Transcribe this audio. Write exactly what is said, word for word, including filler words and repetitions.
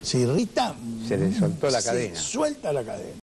se irrita, Se le soltó la se cadena. suelta la cadena.